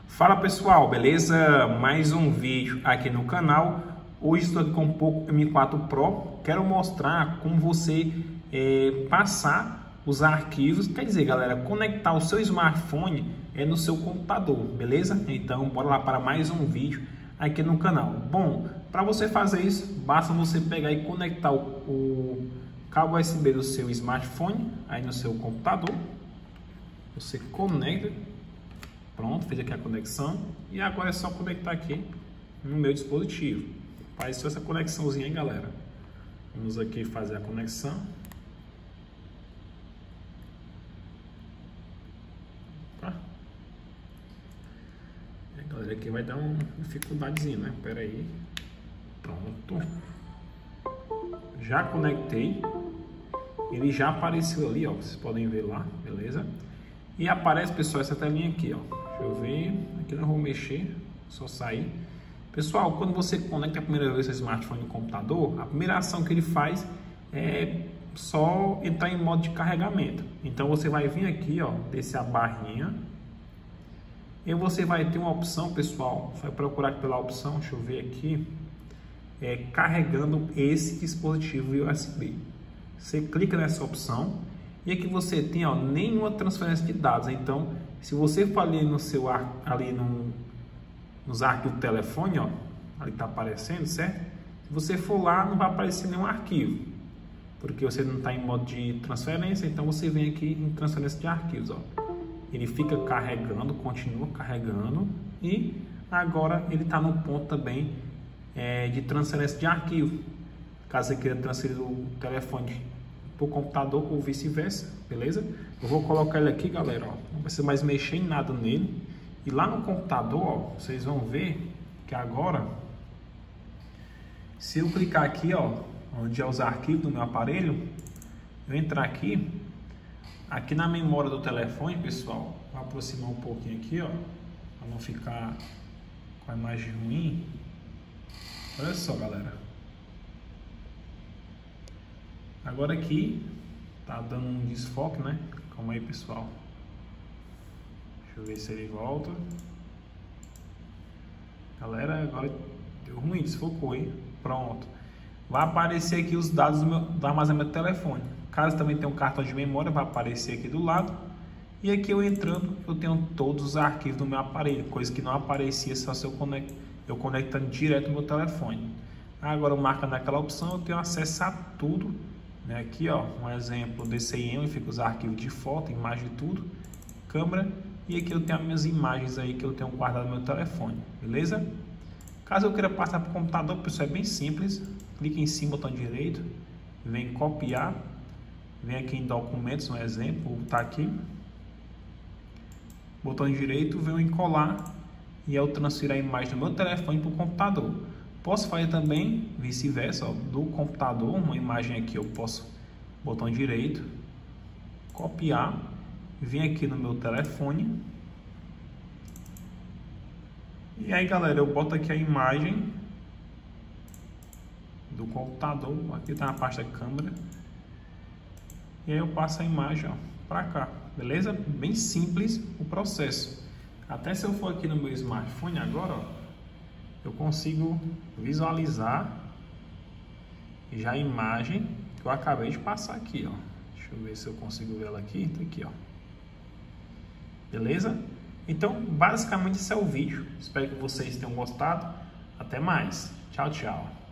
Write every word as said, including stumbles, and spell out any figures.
Fala pessoal, beleza? Mais um vídeo aqui no canal. Hoje estou aqui com o Poco M quatro Pro. Quero mostrar como você é, passar os arquivos, quer dizer, galera, conectar o seu smartphone é, no seu computador, beleza? Então, bora lá para mais um vídeo aqui no canal. Bom, para você fazer isso, basta você pegar e conectar o, o cabo U S B do seu smartphone aí no seu computador. Você conecta. Pronto, fez aqui a conexão e agora é só conectar aqui no meu dispositivo. Faz só essa conexãozinha aí, galera. Vamos aqui fazer a conexão. Tá? E, galera, aqui vai dar uma dificuldadezinha, né? Pera aí. Pronto. Já conectei. Ele já apareceu ali, ó. Vocês podem ver lá, beleza? E aparece, pessoal, essa telinha aqui, ó. Deixa eu ver, aqui não vou mexer, só sair. Pessoal, quando você conecta a primeira vez seu smartphone no computador, a primeira ação que ele faz é só entrar em modo de carregamento. Então você vai vir aqui, ó, descer a barrinha. E você vai ter uma opção, pessoal, vai procurar pela opção, deixa eu ver aqui, é carregando esse dispositivo U S B. Você clica nessa opção. E aqui você tem, ó, nenhuma transferência de dados. Então, se você for ali no seu ali no, nos arquivos do telefone, ó, ali tá aparecendo, certo? Se você for lá, não vai aparecer nenhum arquivo, porque você não está em modo de transferência. Então você vem aqui em transferência de arquivos, ó. Ele fica carregando, continua carregando e agora ele está no ponto também é, de transferência de arquivo. Caso você queira transferir o telefone para o computador ou vice-versa, beleza? Eu vou colocar ele aqui, galera, ó, não precisa mais mexer em nada nele. E lá no computador, ó, vocês vão ver que agora, se eu clicar aqui, ó, onde é os arquivos do meu aparelho, eu entrar aqui, aqui na memória do telefone, pessoal, vou aproximar um pouquinho aqui, ó, para não ficar com a imagem ruim. Olha só, galera. Agora aqui tá dando um desfoque, né? Calma aí, pessoal. Deixa eu ver se ele volta. Galera, agora deu ruim, desfocou, hein? Pronto. Vai aparecer aqui os dados do, meu, do armazenamento do telefone. Caso também tenha um cartão de memória, vai aparecer aqui do lado. E aqui eu entrando, eu tenho todos os arquivos do meu aparelho, coisa que não aparecia só se eu, conect, eu conectando direto no meu telefone. Agora eu marco naquela opção, eu tenho acesso a tudo. Aqui, ó, um exemplo desse aí, onde fica os arquivos de foto, imagem, tudo, câmera, e aqui eu tenho as minhas imagens aí que eu tenho guardado no meu telefone, beleza? Caso eu queira passar para o computador, pessoal, é bem simples. Clique em cima, botão direito, vem copiar, vem aqui em documentos, um exemplo, tá aqui, botão direito, vem em colar e eu transfiro a imagem do meu telefone para o computador. Posso fazer também vice-versa, do computador, uma imagem aqui eu posso, botão direito, copiar, vir aqui no meu telefone. E aí, galera, eu boto aqui a imagem do computador, aqui tá na pasta câmera. E aí eu passo a imagem, ó, para cá, beleza? Bem simples o processo. Até se eu for aqui no meu smartphone agora, ó, eu consigo visualizar já a imagem que eu acabei de passar aqui, ó. Deixa eu ver se eu consigo ver ela aqui. Tá aqui, ó. Beleza? Então, basicamente esse é o vídeo. Espero que vocês tenham gostado. Até mais. Tchau, tchau.